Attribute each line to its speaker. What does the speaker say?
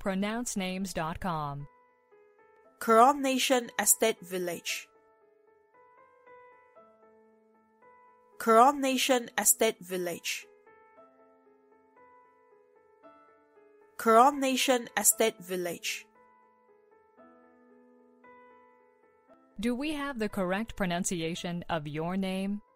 Speaker 1: pronouncenames.com.
Speaker 2: Coronation Estate Village. Coronation Estate Village. Coronation Estate Village.
Speaker 1: Do we have the correct pronunciation of your name?